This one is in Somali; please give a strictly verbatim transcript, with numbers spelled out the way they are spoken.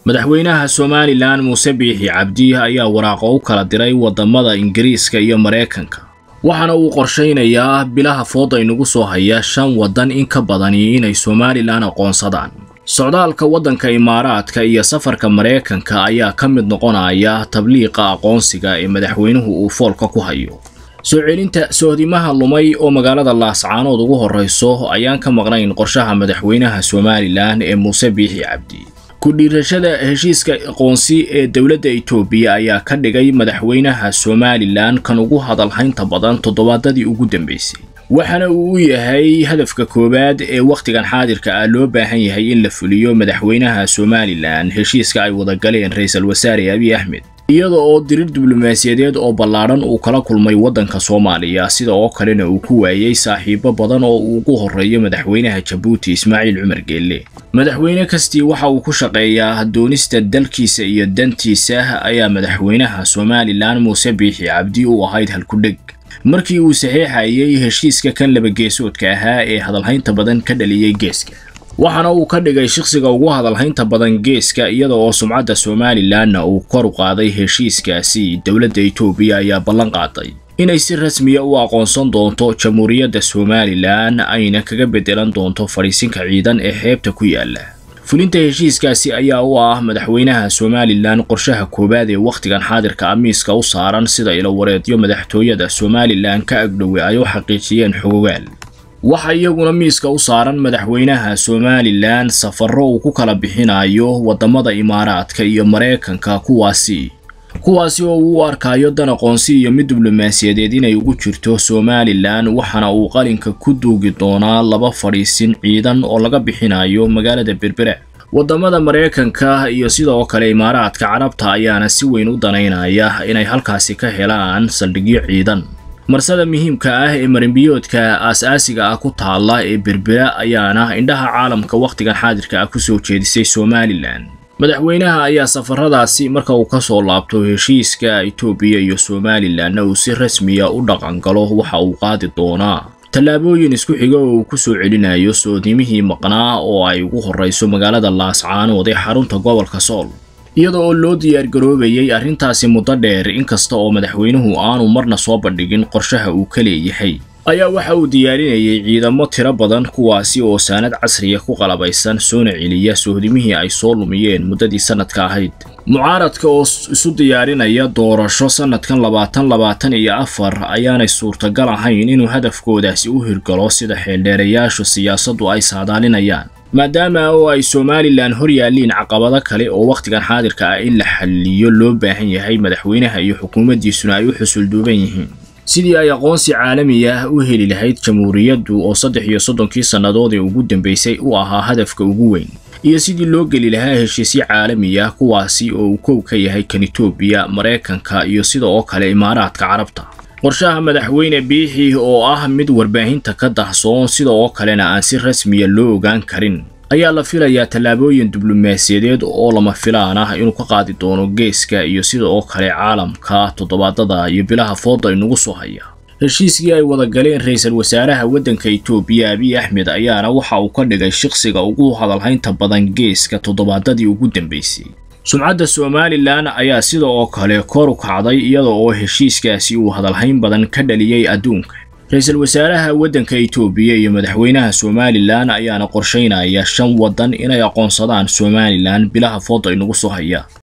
madaxweynaha Somaliland Muuse Biixi Cabdi ayaa waraaqo u kala diray wadamada Ingiriiska iyo Mareykanka waxaana uu qorsheynayaa bilaha fooda inagu soo haya shan wadan in ka badan inay Somaliland aqoonsadaan socdaalka wadanka Imaaraadka iyo safarka Mareykanka ayaa ka mid noqonaya tabliiqa aqoonsiga ee madaxweynuhu uu foolka ku hayo soo celinta soodimaha lumay oo magaalada Laascaanood ugu horeyso ayaan ka maqnayn qorshaha madaxweynaha Somaliland ee Muuse Biixi Cabdi ku dhiirashada heshiiska aqoonsi ee dawladda Itoobiya ayaa ka dhigay madaxweynaha Somaliland kan ugu hadalhaynta badan toddobaadadii ugu dambeysay waxana uu yahay hadafka koobaad ee waqtigan xaadirka ah loo baahan yahay in la fuliyo madaxweynaha Somaliland heshiiska ay wada galeen ra'iisul wasaare Abiy Ahmed iyada oo dirir diblomaasiyadeed oo ballaaran uu kala kulmay wadanka Soomaaliya sida oo kalena uu ku waayay saaxiibo badan oo uu ugu horeeyo madaxweynaha Djibouti Ismaaciil Cumar Geelle madaxweyne kastii waxa uu ku shaqeeyaa doonista dalkiisa iyo dantiisa ayaa madaxweynaha Somaliland Muuse Biixi Cabdi uu ahayd halku dhig markii uu saxiixayay heshiiska kan laba geesoodka ahaa ee hadalhaynta badan ka dhaliyay geeska waxana uu ka dhigay shakhsiga ugu hadalhaynta badan geeska iyada oo sumcadda Somaliland uu kor u qaaday heshiiskaasi dawladda Itoobiya ayaa ballan qaaday inay si rasmi ah u aqoonsan doonto Jamhuuriyadda Somaliland ayna kaga bedelan doonto fariisinka ciidan ee xeebta ku yaala fulinta heshiiskaasi ayaa u ah madaxweynaha Somaliland qorshaha koobaad ee waqtigan xaadirka amiiska u saaran sida ila wareedyo madaxtooyada Somaliland ka agdhow ay u xaqiijiyeen xogogaal waxa iyaguna miiska u saaran madaxweynaha Somaliland safarro uu ku kala bixinayo wadamada Imaaraadka iyo Mareykanka kuwaasi kuwaasi oo uu arkayo dan aqoonsi iyo mid diblomaasiyadeed inay ugu jirto Somaliland waxana uu qalinka ku duugi doonaa laba fariisin ciidan oo laga bixinayo magaalada Berbera wadamada Mareykanka iyo sidoo kale Imaaraadka Carabta ayaana si weyn u daneynaya inay halkaasi ka helaan saldhigyo ciidan marsada muhiimka ah ee marinbiyoodka aas-aasiga ah ku taala ee Berbera ayaana indhaha caalamka waqtigan xaadirka ah ku soo jeedisay Somaliland madaxweynaha ayaa safaradaasi marka uu ka soo laabto heshiiska Itoobiya iyo Somaliland uu si rasmi ah u dhaqan galo waxa uu qaadi doonaa tallaabooyin isku xiga oo uu ku soo celinayo soodimihii maqnaa oo ay ugu horeyso magaalada Laascaanood ee xarunta gobolka Sool iyada oo loo diyaar garoobayay arrintaasi muddo dheer inkasta oo madaxweynuhu aanu marna soo bandhigin qorshaha uu ka leeyahay ayaa waxa uu diyaarinayay ciidamo tiro badan kuwaasi oo saanad casriya ku qalabaysan soona celiya soodimihii ay soo lumiyeen muddadii sanadka ahayd mucaaradka oo isu diyaarinaya doorasho sanadkan labaatan labaatan iyo afar ayaanay suurtagal ahayn inuu hadafkoodaasi u hirgalo sida xeeldheerayaashu siyaasaddu ay saadaalinayaan maadaama oo ay Somaliland hor yaaliin caqabado kale oo waqtigan xaadirka ah in la xalliyo loo baahan yahay madaxweynaha iyo xukuumaddiisuna ay u xusul duuban yihiin sidii ay aqoonsi caalami ah u heli lahayd jamhuuriyaddu oo saddex iyo soddonkii sannadood ee ugu dambeysay u ahaa hadafka ugu weyn iyo sidii loo geli lahaa heshiisyo caalami ah kuwaasi oo uu kow ka yahay kan Itoobiya Mareykanka iyo sidoo kale Imaaraadka Carabta qorshaha madaxweyne Biixi oo ah mid warbaahinta ka dahsoon sidoo kalena aan si rasmi ah loo ogaan karin ayaa la filayaa tallaabooyin diblomaasiyadeed oo lama filaan ah inuu ka qaadi doono geeska iyo sidoo kale caalamka toddobaadada iyo bilaha fooda inagu soo haya heshiiskii ay wada galeen ra'iisul wasaaraha wadanka Itoobiya Abiy Ahmed ayaana waxa uu ka dhigay shakhsiga ugu hadalhaynta badan geeska toddobaadadii ugu dambeysay sumcadda Somaliland ayaa sidoo kale kor u kacday iyada oo heshiiskaasi uu hadalhayn badan ka dhaliyay adduunka ra'iisul wasaaraha wadanka Itoobiya iyo madaxweynaha Somaliland ayaana qorsheynaya shan wadan inay aqoonsadaan Somaliland bilaha fooda inagu soo haya